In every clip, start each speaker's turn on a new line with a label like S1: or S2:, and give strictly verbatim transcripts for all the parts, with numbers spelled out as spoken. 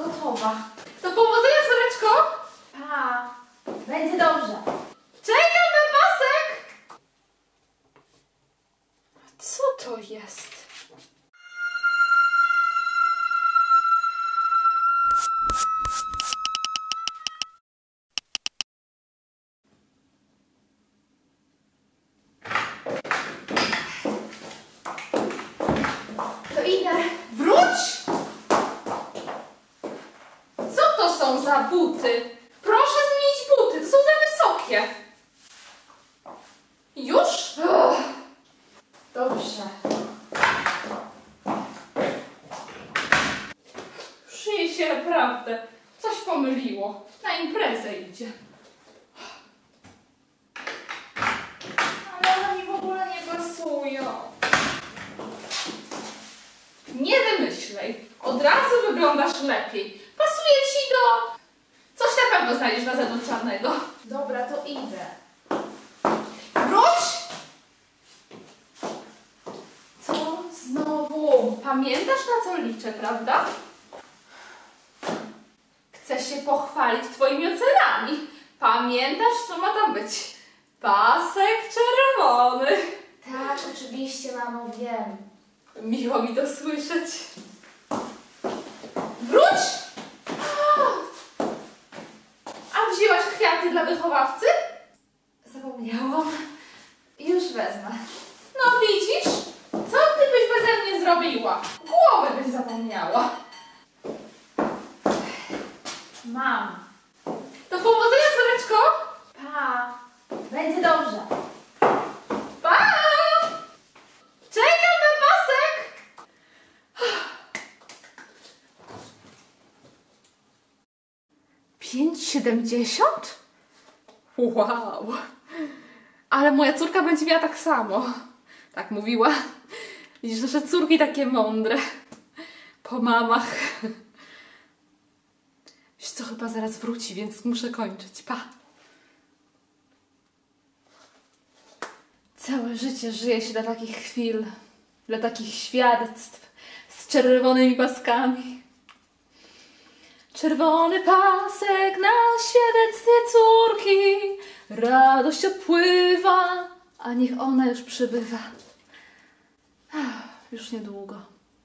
S1: gotowa.
S2: Do powodzenia, córeczko!
S1: Pa, będzie dobrze.
S2: Czekam na pasek! Co to jest?
S1: To idę.
S2: Wróć! Co to są za buty? Proszę zmienić buty, to są za wysokie. Już? Uff.
S1: Dobrze.
S2: Już jej się naprawdę coś pomyliło. Na imprezę idzie.
S1: Ale one mi w ogóle nie pasują.
S2: Nie wymyślej. Od razu wyglądasz lepiej. Pasuje ci do... Coś na pewno znajdziesz na zewnątrz czarnego.
S1: Dobra, to idę.
S2: Wróć!
S1: Co znowu?
S2: Pamiętasz, na co liczę, prawda? Chcę się pochwalić twoimi ocenami. Pamiętasz, co ma tam być? Pasek czerwony.
S1: Tak, oczywiście, mamo, wiem.
S2: Miło mi to słyszeć. Wróć! A wzięłaś kwiaty dla wychowawcy?
S1: Zapomniałam. Już wezmę.
S2: No widzisz? Co ty byś beze mnie zrobiła? Głowę byś zapomniała.
S1: Mam.
S2: Do powodzenia, córeczko!
S1: Pa, będzie dobrze.
S2: Pa! Czekam na pasek! pięć siedemdziesiąt? Wow! Ale moja córka będzie miała tak samo. Tak mówiła. Widzisz, nasze córki takie mądre. Po mamach. Wiesz co, chyba zaraz wróci, więc muszę kończyć. Pa! Całe życie żyje się dla takich chwil, dla takich świadectw z czerwonymi paskami. Czerwony pasek na świadectwie córki, radość opływa, a niech ona już przybywa. Ach, już niedługo.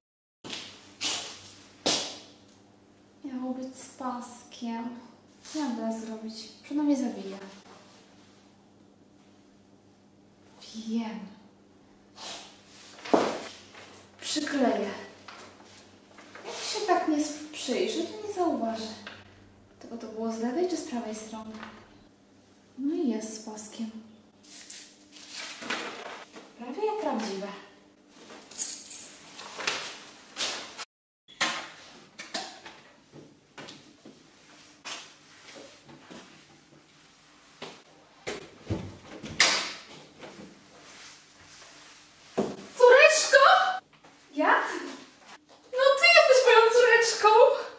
S1: Miało być z paskiem. Co mam teraz zrobić? Przecież mnie zabija. Wiem. Przykleję. Jak się tak nie przyjrzy, to nie zauważy. Tylko to było z lewej czy z prawej strony? No i jest z paskiem. Prawie jak prawdziwe.
S2: Córeczko!
S1: Ja?
S2: No ty jesteś moją córeczką!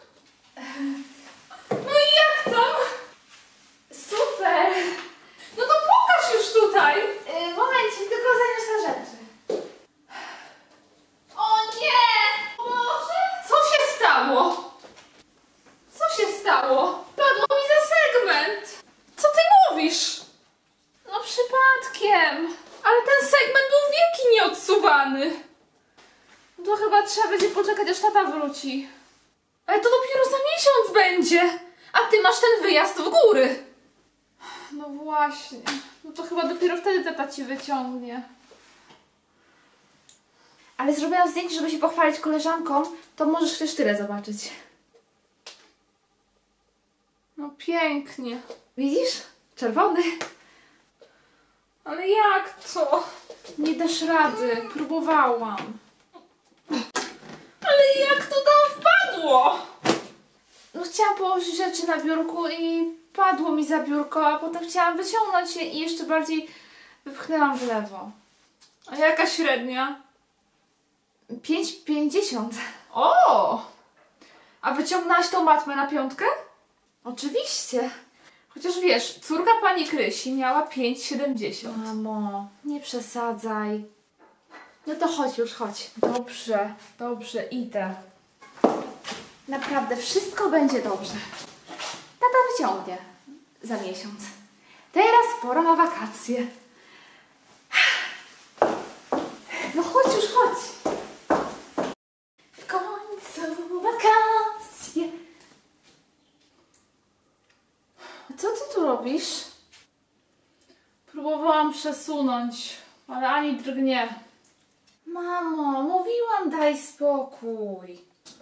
S2: No i jak tam?
S1: Super!
S2: No to pokaż już tutaj!
S1: Yy, momencik, tylko zaniosę rzeczy. O nie! Boże!
S2: Co się stało? Co się stało? Padło mi za segment! Co ty mówisz?
S1: No przypadkiem.
S2: Ale ten segment był wieki nieodsuwany.
S1: To chyba trzeba będzie poczekać, aż tata wróci.
S2: Ale to dopiero za miesiąc będzie. A ty masz ten wyjazd w góry.
S1: No właśnie. No to chyba dopiero wtedy tata ci wyciągnie. Ale zrobiłam zdjęcie, żeby się pochwalić koleżankom, to możesz też tyle zobaczyć.
S2: No pięknie.
S1: Widzisz? Czerwony.
S2: Ale jak to?
S1: Nie dasz rady. Próbowałam.
S2: Ale jak to tam wpadło?
S1: No chciałam położyć rzeczy na biurku i padło mi za biurko, a potem chciałam wyciągnąć je i jeszcze bardziej wypchnęłam w lewo.
S2: A jaka średnia?
S1: pięć pięćdziesiąt.
S2: O! A wyciągnęłaś tą matmę na piątkę?
S1: Oczywiście.
S2: Chociaż wiesz, córka pani Krysi miała pięć siedemdziesiąt.
S1: Mamo, nie przesadzaj. No to chodź już, chodź.
S2: Dobrze, dobrze, idę.
S1: Naprawdę wszystko będzie dobrze. Tata wyciągnie za miesiąc. Teraz pora na wakacje. No chodź już, chodź. W końcu wakacje. Co ty tu robisz?
S2: Próbowałam przesunąć, ale ani drgnie.
S1: Mamo, mówiłam, daj spokój.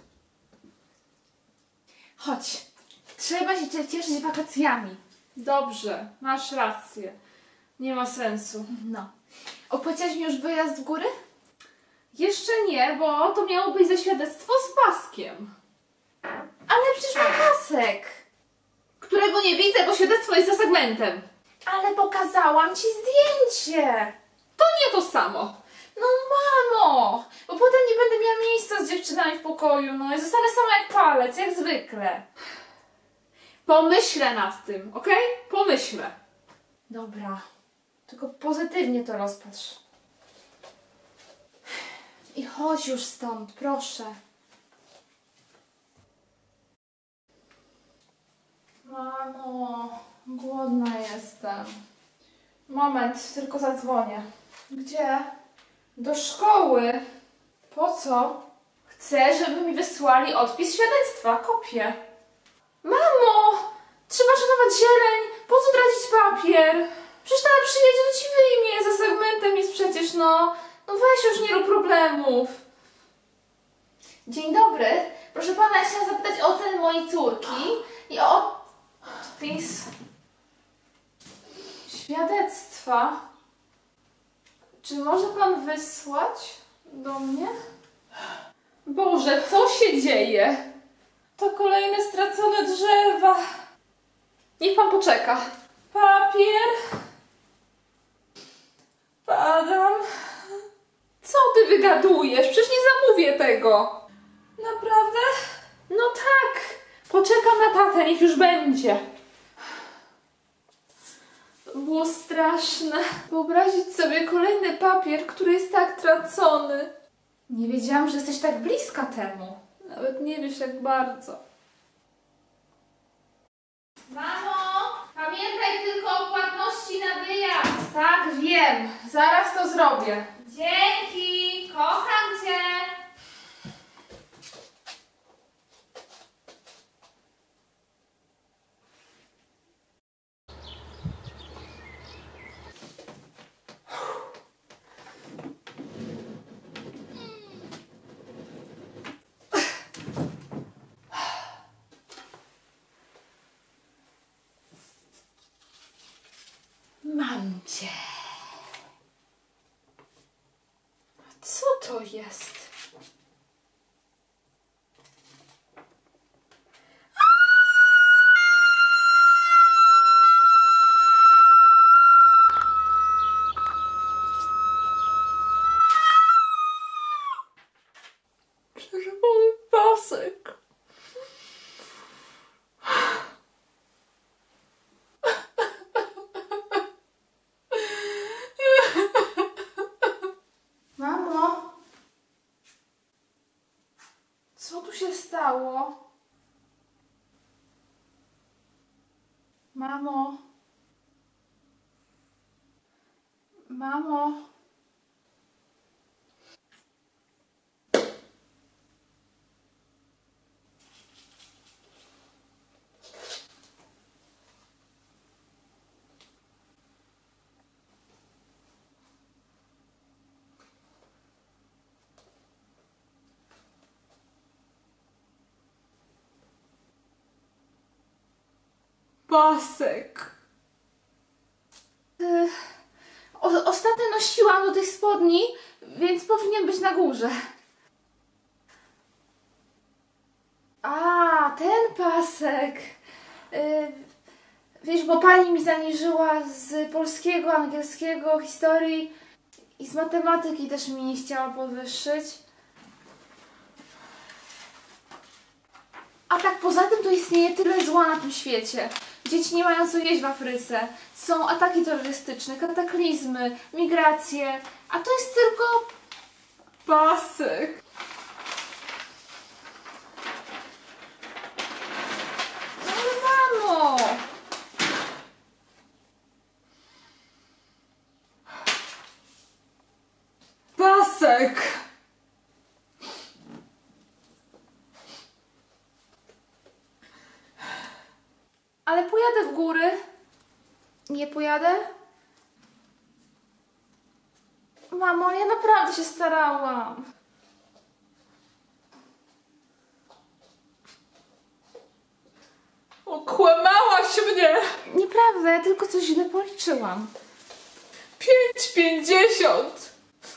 S1: Chodź. Trzeba się cieszyć wakacjami.
S2: Dobrze, masz rację. Nie ma sensu.
S1: No. Opłaciłaś mi już wyjazd w góry?
S2: Jeszcze nie, bo to miało być zaświadectwo z paskiem.
S1: Ale przecież mam pasek.
S2: Którego nie widzę, bo świadectwo jest za segmentem.
S1: Ale pokazałam ci zdjęcie.
S2: To nie to samo.
S1: No mamo, bo potem nie będę miała miejsca z dziewczynami w pokoju, no i zostanę sama jak palec, jak zwykle.
S2: Pomyślę nad tym, okej? Pomyślę.
S1: Dobra, tylko pozytywnie to rozpatrz. I chodź już stąd, proszę. Mamo, głodna jestem. Moment, tylko zadzwonię. Gdzie? Do szkoły. Po co? Chcę, żeby mi wysłali odpis świadectwa, kopię. Mamo! Trzeba szanować zieleń! Po co tracić papier? Przecież tata przyjedzie, to ci wyjmie. Za segmentem jest przecież, no. No weź już, nie rób problemów. Dzień dobry. Proszę pana, ja chciałam zapytać o ocenę mojej córki i o odpis świadectwa. Czy może pan wysłać do mnie?
S2: Boże, co się dzieje? To kolejne stracone drzewa. Niech pan poczeka. Papier. Padam. Co ty wygadujesz? Przecież nie zamówię tego. Naprawdę? No tak. Poczekam na tatę, niech już będzie. To było straszne. Wyobrazić sobie kolejny papier, który jest tak tracony.
S1: Nie wiedziałam, że jesteś tak bliska temu.
S2: Nawet nie wiesz jak bardzo.
S1: Mamo, pamiętaj tylko o płatności na wyjazd. Tak, wiem. Zaraz to zrobię. Dzięki. Kocham cię. Mam cię.
S2: Co to jest? Czerwony pasek.
S1: Mamo, co tu się stało? Mamo, mamo.
S2: Pasek.
S1: Y, o, ostatnio nosiłam do tych spodni, więc powinien być na górze. A, ten pasek. Y, wiesz, bo pani mi zaniżyła z polskiego, angielskiego, historii i z matematyki też mi nie chciała podwyższyć. A tak poza tym to istnieje tyle zła na tym świecie. Dzieci nie mają co jeść w Afryce. Są ataki terrorystyczne, kataklizmy, migracje. A to jest tylko
S2: Pasek.
S1: Ale pojadę w góry. Nie pojadę? Mamo, ja naprawdę się starałam.
S2: Okłamałaś mnie!
S1: Nieprawda, ja tylko coś źle policzyłam.
S2: pięć pięćdziesiąt!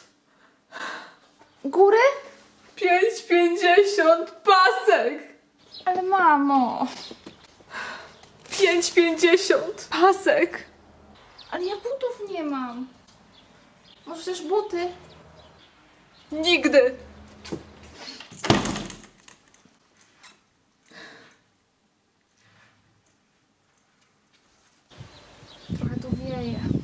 S1: Góry?
S2: pięć pięćdziesiąt! Pasek!
S1: Ale mamo.
S2: pięć pięćdziesiąt! Pasek!
S1: Ale ja butów nie mam. Może też buty?
S2: Nigdy!
S1: Trochę tu wieje.